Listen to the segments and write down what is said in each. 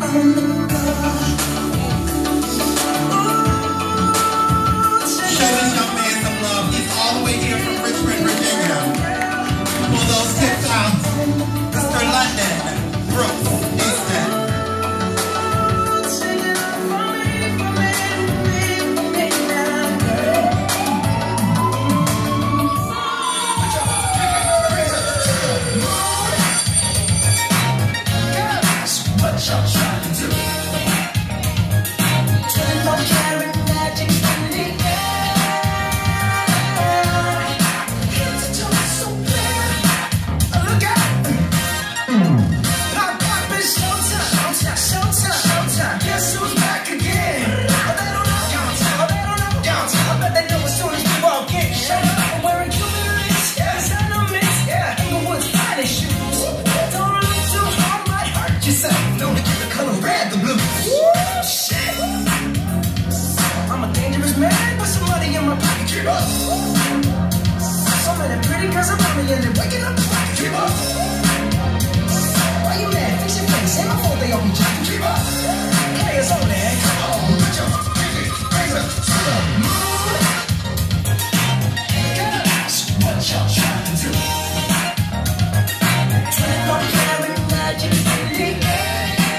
this young man some love. He's all the way here from Richmond, Virginia. Pull those tips out. Mr. London, Brooks, Easton. What y'all trying to do? 24-karat magic in the air. Head to toe so clear. Look out! Pop, pop, it's showtime. Showtime. Guess who's back again? Oh, they don't know. I bet they know as soon as we walk in. I'm wearing Cuban links, designer mix, Inglewood's finest shoes. Don't look too hard, might hurt yourself. Known to keep the color red, the blue. Shit. I'm a dangerous man with some money in my pocket. Keep up. So many pretty girls around me and they're waking up the pocket. Keep up. Why you mad? Fix your face. Ain't my fault they all be jacking. Keep up. Players on there. Come on. Put your pinky finger to the moon. Girls, what y'all trying to do? 24-karat magic in the air.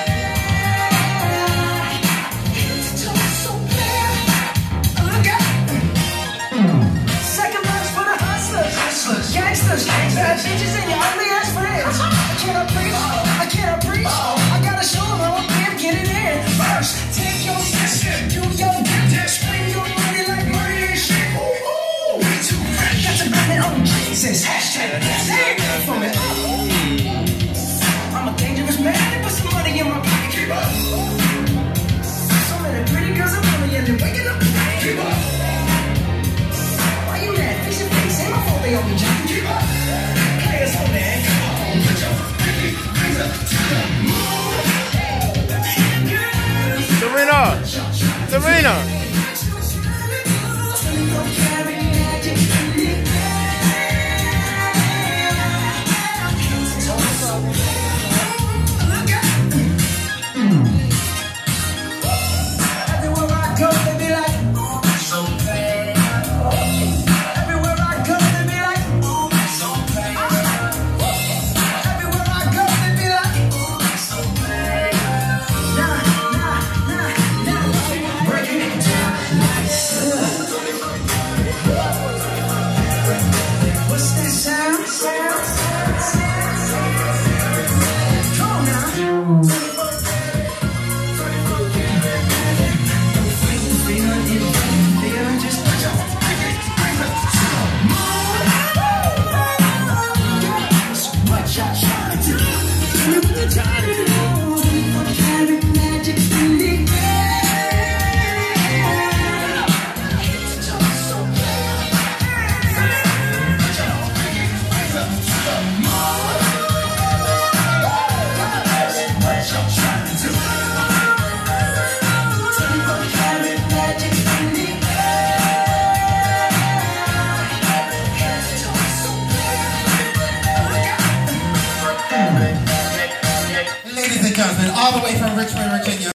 Head to toe so clear. Look out! Second verse for the hustlers. Gangsters. Bad bitches and your ugly ass friends. I cannot preach. I gotta show them how I'm getting in. First, take your sister, do your business, spend your money like money and shit. Ooh, we too fresh. Got to blame it on Jesus. Hashtag that's for me. I'm a dangerous man, put some money in my pocket. Keep up. So many pretty girls around me and they're waking up the night. Keep up. Why you mad? Fix your face. Ain't my fault they all be jacking. Keep up. Players on there. Come on. Put your pinky finger to the moon. Tarina! Tarina! Everywhere I go, they be like, ooh, so bad. Everywhere I go, they be like, ooh, so bad. Everywhere I go, they be like, ooh, so bad. Nah, breaking it down nice. What's that sound? Come on now. Just put your pinky finger to the moon. What y'all trying to do? 24-karat magic in the air. Head to toe so clear. Put your pinky finger to the moon. What y'all trying to do? 24-karat magic in the Ladies and gentlemen, all the way from Richmond, Virginia.